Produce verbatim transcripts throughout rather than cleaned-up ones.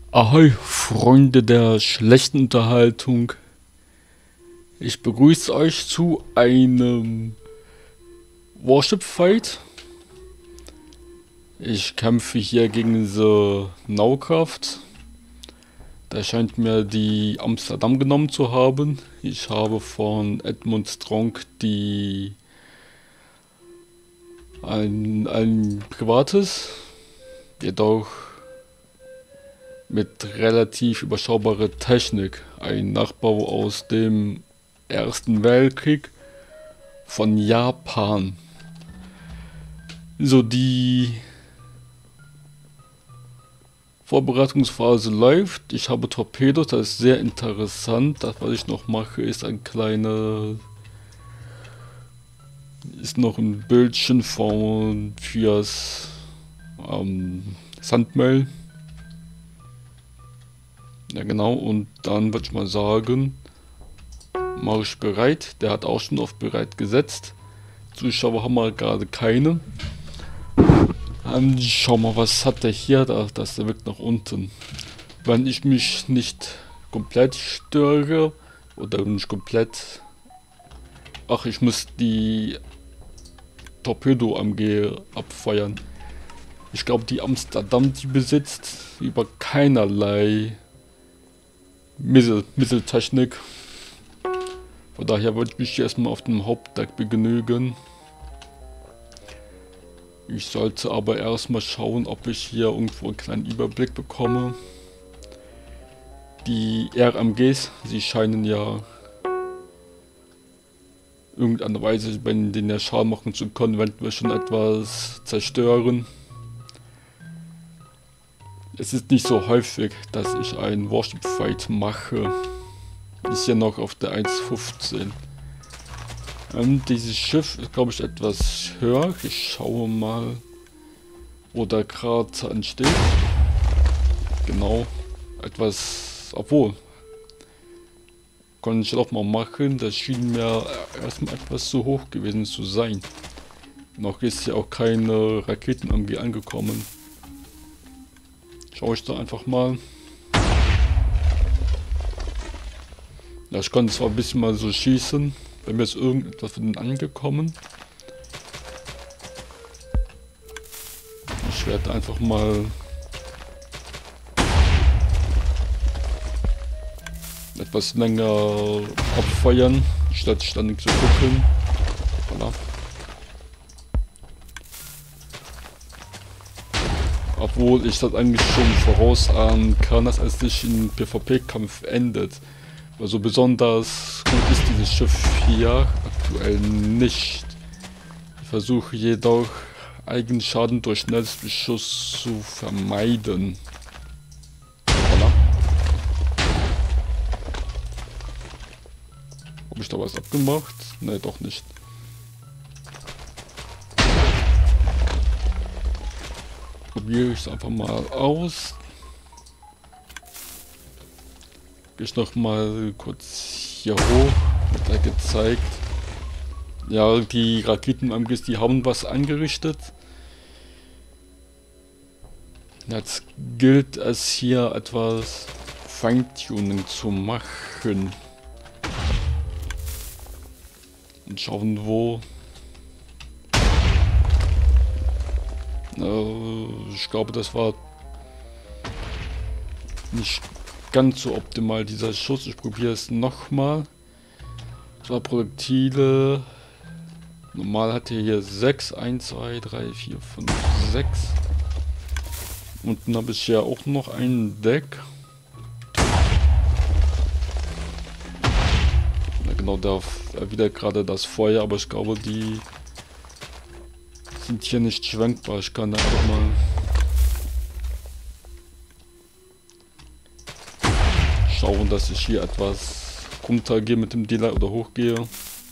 Ahoi, Freunde der schlechten Unterhaltung. Ich begrüße euch zu einem Warship Fight. Ich kämpfe hier gegen The Naukraft. Da scheint mir die Amsterdam genommen zu haben. Ich habe von Edmund Strong die ein, ein privates, jedoch mit relativ überschaubarer Technik, ein Nachbau aus dem Ersten Weltkrieg von Japan. So, die Vorbereitungsphase läuft. Ich habe Torpedos, das ist sehr interessant. Das, was ich noch mache, ist ein kleiner ist noch ein Bildchen von fürs ähm, Sandmail. Ja genau, und dann würde ich mal sagen, mache ich bereit. Der hat auch schon auf bereit gesetzt. Zuschauer haben wir gerade keine. Dann schau mal, was hat der hier? Da, das ist der Weg nach unten. Wenn ich mich nicht komplett störe oder nicht komplett... Ach, ich muss die Torpedo-M G abfeuern. Ich glaube, die Amsterdam, die besitzt über keinerlei Missile, Missiltechnik. Von daher würde ich mich erstmal auf dem Hauptdeck begnügen. Ich sollte aber erstmal schauen, ob ich hier irgendwo einen kleinen Überblick bekomme. Die R M Gs, sie scheinen ja irgendeiner Weise, wenn den ja Schaden machen zu können, wenn wir schon etwas zerstören. Es ist nicht so häufig, dass ich einen Warship Fight mache. Ist ja noch auf der eins fünfzehn. Ähm, dieses Schiff ist, glaube ich, etwas höher. Ich schaue mal, wo der Krater entsteht. Genau, etwas, obwohl, kann ich auch mal machen. Das schien mir erstmal etwas zu hoch gewesen zu sein. Noch ist hier auch keine Raketen irgendwie angekommen. Schaue ich da einfach mal. Ja, ich kann zwar ein bisschen mal so schießen. Bei mir ist irgendetwas von denen angekommen. Ich werde einfach mal etwas länger abfeuern, statt ständig zu gucken. Voilà. Obwohl ich das eigentlich schon vorausahnen kann, dass es sich in PvP-Kampf endet. Also besonders gut ist dieses Schiff hier aktuell nicht. Ich versuche jedoch Eigenschaden durch schnelles Beschuss zu vermeiden. Voilà. Habe ich da was abgemacht? Ne, doch nicht. Probiere ich es einfach mal aus. Gehe ich noch mal kurz hier hoch, wird da gezeigt. Ja, die Raketen-M Gs, die haben was angerichtet. Jetzt gilt es hier etwas Feintuning zu machen. Und schauen wo. Äh, ich glaube, das war nicht ganz so optimal, dieser Schuss. Ich probiere es nochmal. Zwei Projektile. Normal hat er hier sechs. eins, zwei, drei, vier, fünf, sechs. Unten habe ich ja auch noch ein Deck. Ja, genau, da wieder gerade das Feuer, aber ich glaube, die sind hier nicht schwenkbar. Ich kann einfach mal schauen, dass ich hier etwas runtergehe mit dem Delay oder hochgehe.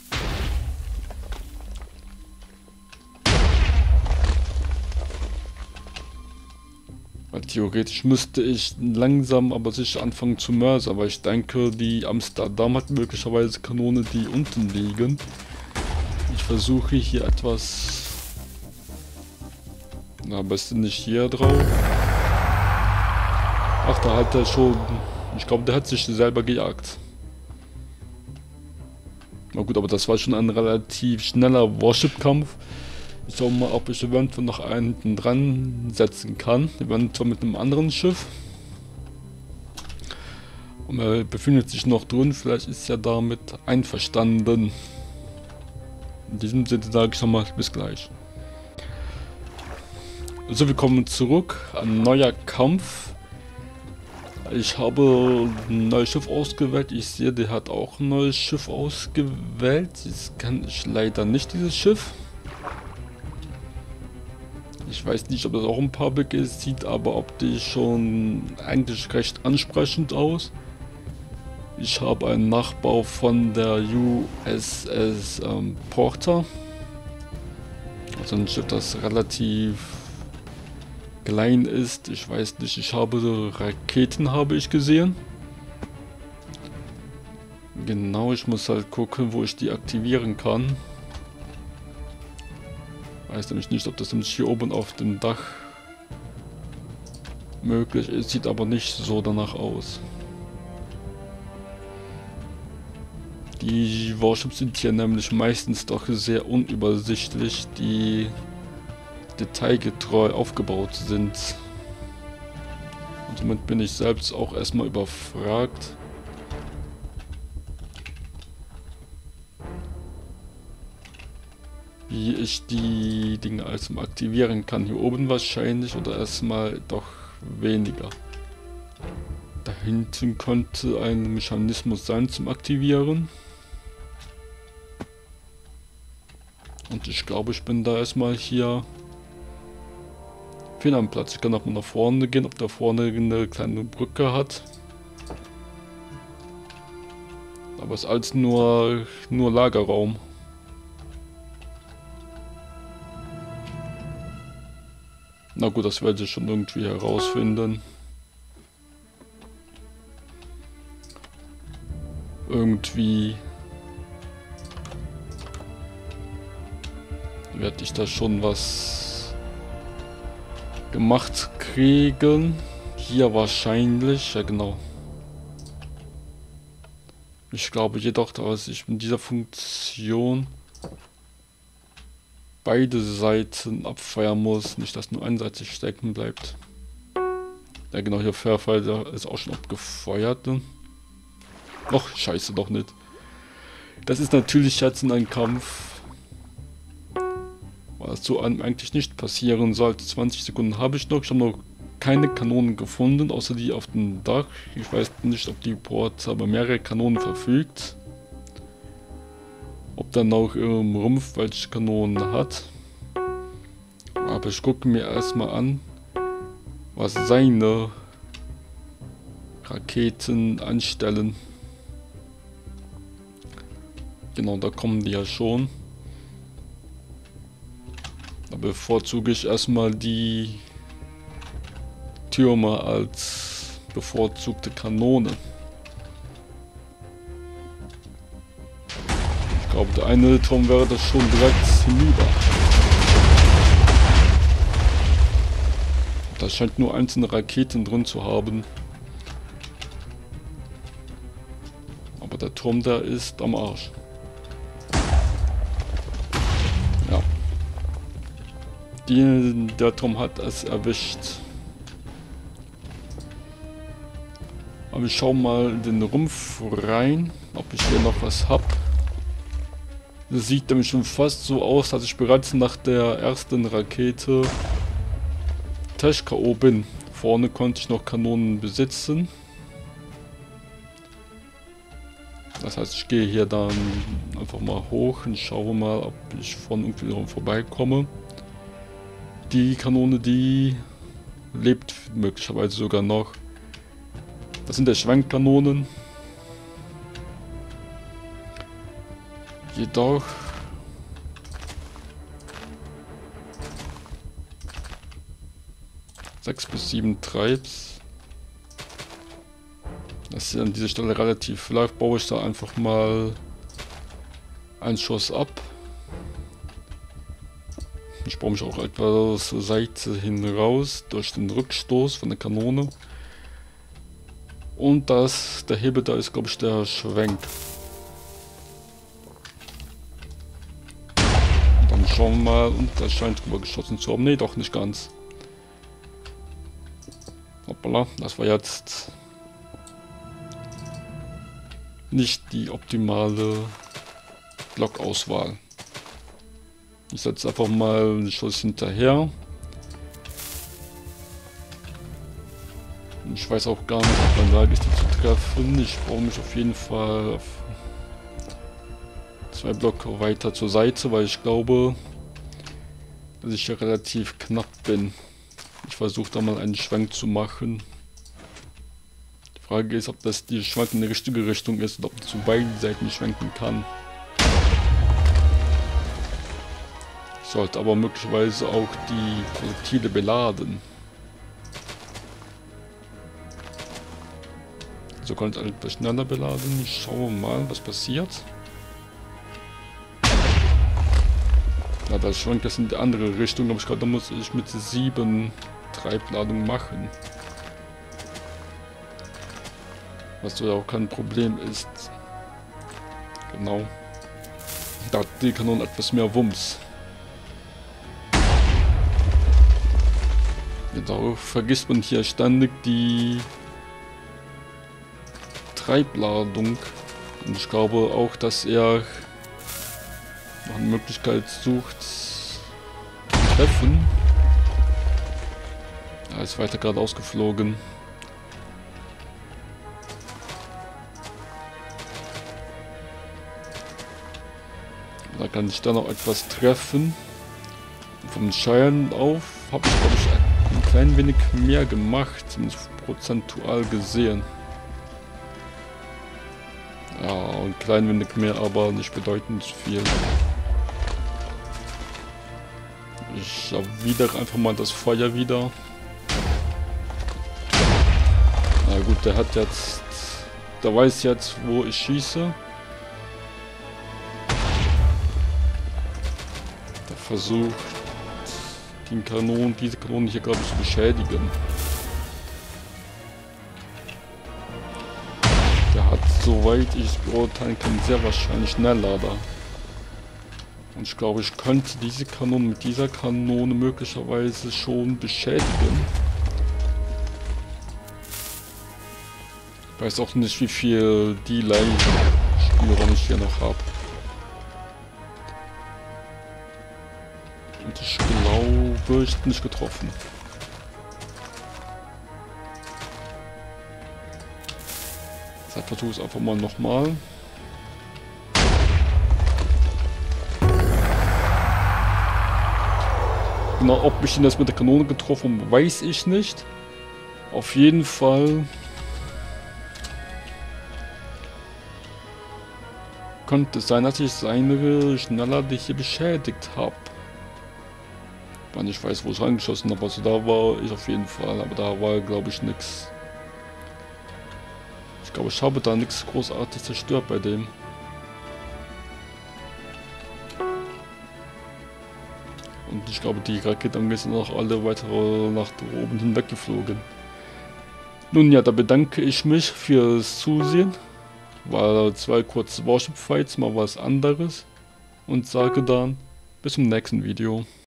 Weil theoretisch müsste ich langsam aber sicher anfangen zu mörsen, aber ich denke, die Amsterdam hat möglicherweise Kanone, die unten liegen. Ich versuche hier etwas... Na, am besten nicht hier drauf. Ach, da hat er schon... Ich glaube, der hat sich selber gejagt. Na gut, aber das war schon ein relativ schneller Warship-Kampf. Ich schau mal, ob ich eventuell noch einen hinten dran setzen kann. Eventuell mit einem anderen Schiff. Und er befindet sich noch drin, vielleicht ist er damit einverstanden. In diesem Sinne sage ich nochmal bis gleich. So, wir kommen zurück. Ein neuer Kampf. Ich habe ein neues Schiff ausgewählt. Ich sehe, der hat auch ein neues Schiff ausgewählt. Das kann ich leider nicht, dieses Schiff. Ich weiß nicht, ob das auch ein Public ist, sieht aber optisch schon eigentlich recht ansprechend aus. Ich habe einen Nachbau von der U S S ähm, Porter. Also ein Schiff, das relativ klein ist. Ich weiß nicht, ich habe Raketen habe ich gesehen. Genau, ich muss halt gucken, wo ich die aktivieren kann. Weiß nämlich nicht, ob das nämlich hier oben auf dem Dach möglich ist. Sieht aber nicht so danach aus. Die Warships sind hier nämlich meistens doch sehr unübersichtlich, die detailgetreu aufgebaut sind. Und somit bin ich selbst auch erstmal überfragt. Wie ich die Dinge alles aktivieren kann. Hier oben wahrscheinlich oder erstmal doch weniger. Da hinten könnte ein Mechanismus sein zum Aktivieren. Und ich glaube, ich bin da erstmal hier fehl am Platz. Ich kann auch mal nach vorne gehen, ob da vorne eine kleine Brücke hat. Aber es ist alles nur, nur Lagerraum. Na gut, das werde ich schon irgendwie herausfinden. Irgendwie werde ich da schon was gemacht kriegen. Hier wahrscheinlich, ja genau. Ich glaube jedoch, dass ich mit dieser Funktion beide Seiten abfeuern muss, nicht dass nur einseitig stecken bleibt. Ja genau, hier Fairfighter ist auch schon abgefeuert. Ne? Och, scheiße, doch nicht. Das ist natürlich jetzt in einem Kampf, was so eigentlich nicht passieren sollte. zwanzig Sekunden habe ich noch, ich habe noch keine Kanonen gefunden, außer die auf dem Dach. Ich weiß nicht, ob die Port aber mehrere Kanonen verfügt. Ob dann auch im Rumpf welche Kanonen hat. Aber ich gucke mir erstmal an, was seine Raketen anstellen. Genau, da kommen die ja schon. Da bevorzuge ich erstmal die Türme als bevorzugte Kanone. Ich glaube, der eine Turm wäre das schon direkt hinüber. Da scheint nur einzelne Raketen drin zu haben. Aber der Turm, der ist am Arsch. Ja. Die, der Turm hat es erwischt. Aber ich schau mal in den Rumpf rein, ob ich hier noch was hab. Das sieht nämlich schon fast so aus, dass ich bereits nach der ersten Rakete Tech K O bin. Vorne konnte ich noch Kanonen besitzen. Das heißt, ich gehe hier dann einfach mal hoch und schaue mal, ob ich von irgendwie drum vorbeikomme. Die Kanone, die lebt möglicherweise sogar noch. Das sind der Schwenkkanonen. Jedoch sechs bis sieben Treibs. Das ist an dieser Stelle relativ vielleicht baue ich da einfach mal einen Schuss ab. Ich baue mich auch etwas zur Seite hin raus durch den Rückstoß von der Kanone. Und das, der Hebel da ist, glaube ich, der Schwenk. Und dann schauen wir mal, und das scheint drüber geschossen zu haben. Ne, doch nicht ganz. Hoppala, das war jetzt nicht die optimale Blockauswahl. Ich setze einfach mal einen Schuss hinterher. Ich weiß auch gar nicht, ob man da ist, die zu treffen. Ich brauche mich auf jeden Fall auf zwei Blöcke weiter zur Seite, weil ich glaube, dass ich hier relativ knapp bin. Ich versuche da mal einen Schwenk zu machen. Die Frage ist, ob das die Schwank in die richtige Richtung ist und ob ich zu beiden Seiten schwenken kann. Ich sollte aber möglicherweise auch die Projektile beladen. So kann ich etwas schneller beladen. Schauen wir mal, was passiert. Ja, das schwankt das in die andere Richtung, aber ich glaube, da muss ich mit sieben Treibladungen machen. Was so ja auch kein Problem ist. Genau. Da hat die Kanone etwas mehr Wumms. Ja, darauf vergisst man hier ständig die Treibladung. Und ich glaube auch, dass er noch eine Möglichkeit sucht zu treffen. Er ist weiter geradeaus geflogen. Da kann ich dann noch etwas treffen. Und vom Schein auf habe ich, glaube ich, ein klein wenig mehr gemacht, zumindest prozentual gesehen. Ja, ein klein wenig mehr, aber nicht bedeutend viel. Ich erwidere einfach mal das Feuer wieder. Na gut, der hat jetzt... Der weiß jetzt, wo ich schieße. Der versucht, den Kanonen, diese Kanonen hier, glaube ich, zu beschädigen. Der hat, soweit ich es beurteilen kann, sehr wahrscheinlich Schnelllader. Und ich glaube, ich könnte diese Kanone mit dieser Kanone möglicherweise schon beschädigen. Ich weiß auch nicht, wie viel Delay-Spielraum ich hier noch habe. Und ich glaube, ich bin nicht getroffen. Deshalb versuche ich es einfach mal nochmal. Genau, ob ich ihn das mit der Kanone getroffen habe, weiß ich nicht. Auf jeden Fall könnte es sein, dass ich seine Schnelllader hier beschädigt habe. Weil ich weiß, wo ich reingeschossen habe. Also da war ich auf jeden Fall, aber da war, glaube ich, nichts. Ich glaube, ich habe da nichts großartig zerstört bei dem. Und ich glaube, die Raketen sind auch alle weiter nach oben hinweg geflogen. Nun ja, da bedanke ich mich fürs Zusehen. War zwei kurze Warship Fights, mal was anderes. Und sage dann bis zum nächsten Video.